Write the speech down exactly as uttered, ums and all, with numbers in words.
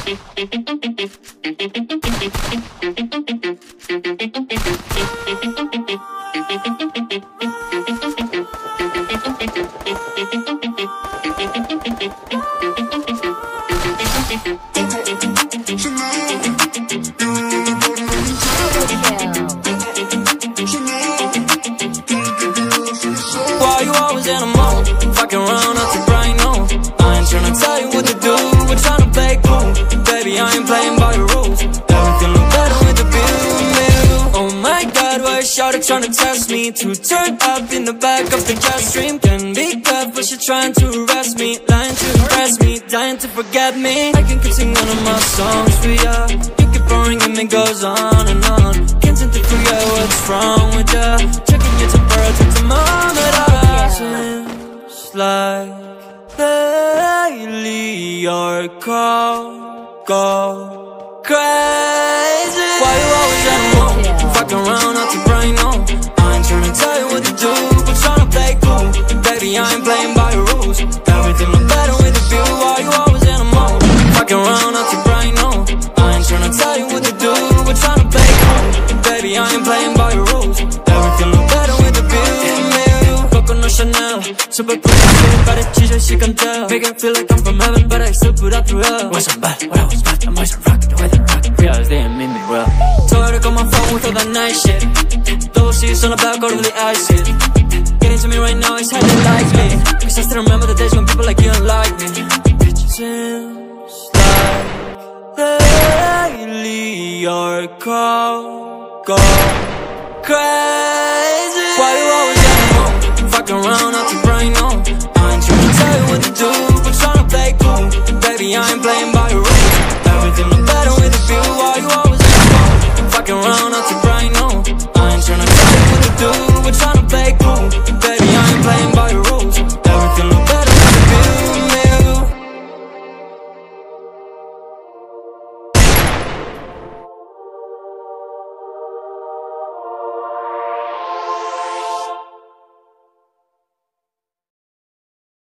Why you always in a mode? Fucking around up to bright, no. I ain't tryna tell you what to do, we're tryna play cool. Baby, I ain't playing by the rules. Everything look better with the view. Oh my god, why is Shawty tryna test me? To turn up in the back of the jet stream. Can be good, but she trying to arrest me. Lying to impress me, dying to forget me. I can keep singing one of my songs for ya. You keep boring and it goes on and on. Can't seem to figure out what's wrong with ya. Checking your temperature, thermometer. Seems like lately your call go crazy. Why you always at home? Fucking around up to brain on. I ain't tryna tell you what to do, but tryna play cool. Baby, I ain't playing by the rules. Everything look better with the view. Why you always in a mode? Fucking around up to brain on. I ain't tryna tell you what to do, but tryna play cool. Baby, I ain't playing by the rules. Everything look better with the view. No Chanel, super pretty, but it's just she can tell. Make it feel like I'm from heaven, but I still put up through hell. Was I'm bad, what I was bad, I'm always rockin' the way they rock. Realize they ain't mean me well. Told her to call my phone with all that nice shit. Double C's on the back, all of the acid. Getting to me right now, it's hard to like me. Cause I still remember the days when people like you don't like me. Seems like lately your call go crazy. Why you always fucking around up to brain on. I ain't tryna tell you what to do, but tryna play cool. Baby, I ain't playing